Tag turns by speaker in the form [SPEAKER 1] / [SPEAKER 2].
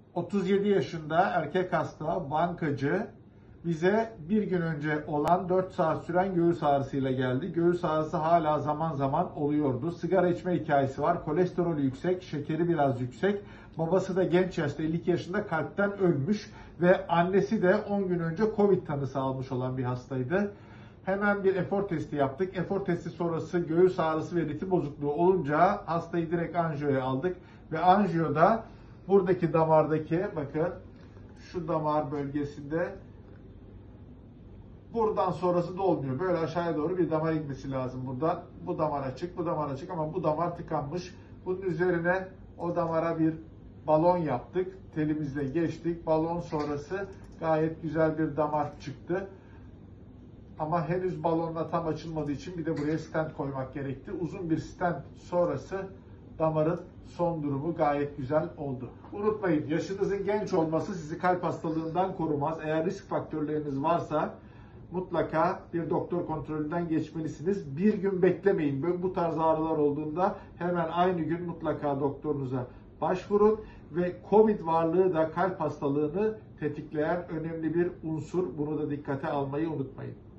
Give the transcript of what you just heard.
[SPEAKER 1] 37 yaşında erkek hasta, bankacı, bize bir gün önce olan 4 saat süren göğüs ağrısıyla geldi. Göğüs ağrısı hala zaman zaman oluyordu. Sigara içme hikayesi var. Kolesterolü yüksek, şekeri biraz yüksek. Babası da genç yaşta 52 yaşında kalpten ölmüş ve annesi de 10 gün önce Covid tanısı almış olan bir hastaydı. Hemen bir efor testi yaptık. Efor testi sonrası göğüs ağrısı ve ritim bozukluğu olunca hastayı direkt anjiyoya aldık. Ve anjiyoda buradaki damardaki, bakın şu damar bölgesinde, buradan sonrası da olmuyor. Böyle aşağıya doğru bir damar inmesi lazım buradan. Bu damar açık, bu damar açık ama bu damar tıkanmış. Bunun üzerine o damara bir balon yaptık. Telimizle geçtik. Balon sonrası gayet güzel bir damar çıktı. Ama henüz balonla tam açılmadığı için bir de buraya stent koymak gerekti. Uzun bir stent sonrası damarın son durumu gayet güzel oldu. Unutmayın, yaşınızın genç olması sizi kalp hastalığından korumaz. Eğer risk faktörleriniz varsa mutlaka bir doktor kontrolünden geçmelisiniz. Bir gün beklemeyin. Bu tarz ağrılar olduğunda hemen aynı gün mutlaka doktorunuza başvurun ve Covid varlığı da kalp hastalığını tetikleyen önemli bir unsur. Bunu da dikkate almayı unutmayın.